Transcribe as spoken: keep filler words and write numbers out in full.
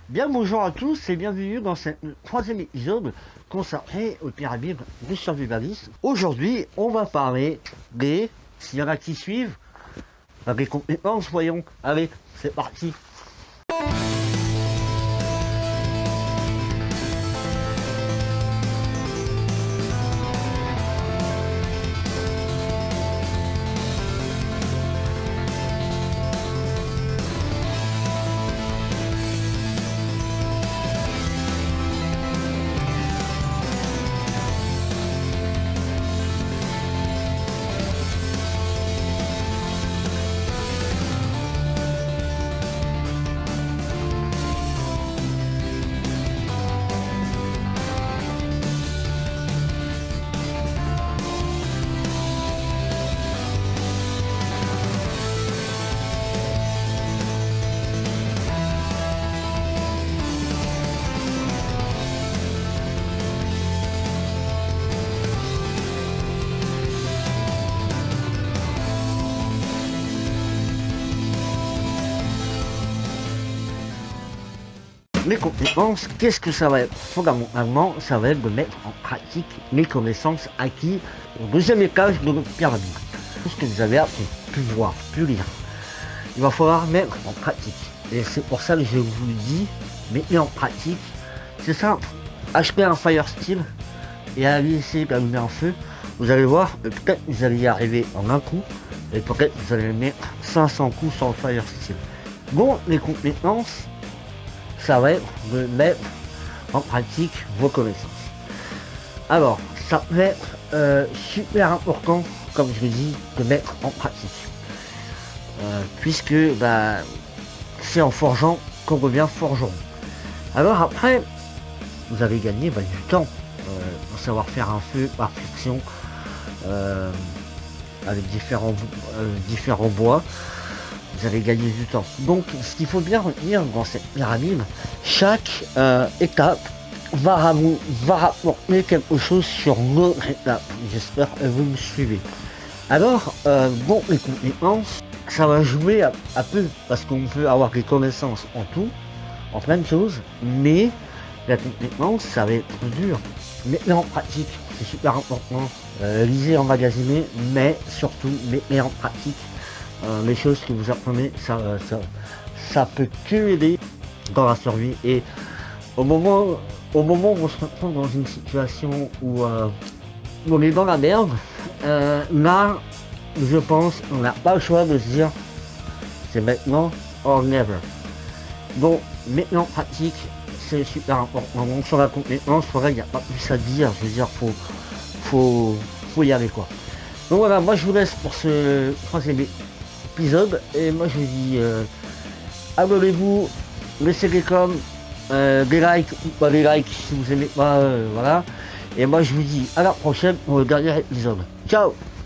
Bien bonjour à tous et bienvenue dans ce troisième épisode consacré aux pyramides du survivalisme. Aujourd'hui, on va parler des, s'il y en a qui suivent, des compétences, voyons. Allez, c'est parti. Les compétences, qu'est-ce que ça va être? Fondamentalement, ça va être de mettre en pratique les connaissances acquises au deuxième étage de notre pyramide. Tout ce que vous avez appris, pu voir, pu lire, il va falloir mettre en pratique. Et c'est pour ça que je vous le dis, mettez en pratique. C'est simple, achetez un Fire Steel et allez essayer d'allumer un feu. Vous allez voir, peut-être vous allez y arriver en un coup, et peut-être vous allez mettre cinq cents coups sur le Fire Steel. Bon, les compétences, ça va être de mettre en pratique vos connaissances. Alors, ça va être euh, super important, comme je l'ai dit, de mettre en pratique. Euh, puisque bah, c'est en forgeant qu'on devient forgeron. Alors après, vous avez gagné bah, du temps euh, pour savoir faire un feu par friction euh, avec différents, euh, différents bois. Vous allez gagner du temps. Donc, ce qu'il faut bien retenir dans cette pyramide, chaque euh, étape va, va rapporter quelque chose sur notre étape. J'espère que vous me suivez. Alors, euh, bon, les compétences, ça va jouer à, à peu, parce qu'on peut avoir des connaissances en tout, en plein de choses, mais la compétence, ça va être dur. Mettez en pratique, c'est super important. Euh, lisez, emmagasiner, mais surtout, mettez en pratique. Euh, les choses que vous apprenez, ça, ça, ça peut que aider dans la survie. Et au moment, au moment où on se retrouve dans une situation où, euh, où on est dans la merde, euh, là, je pense qu'on n'a pas le choix de se dire c'est maintenant or never. Donc, maintenant en pratique, c'est super important. Donc, sur la compétence, il n'y a pas plus à dire. Je veux dire, faut, faut, faut y aller quoi. Donc voilà, moi je vous laisse pour ce troisième épisode et moi je vous dis euh, abonnez-vous, laissez des coms, euh, des likes ou pas des likes si vous aimez pas, euh, voilà. Et moi je vous dis à la prochaine pour le dernier épisode. Ciao.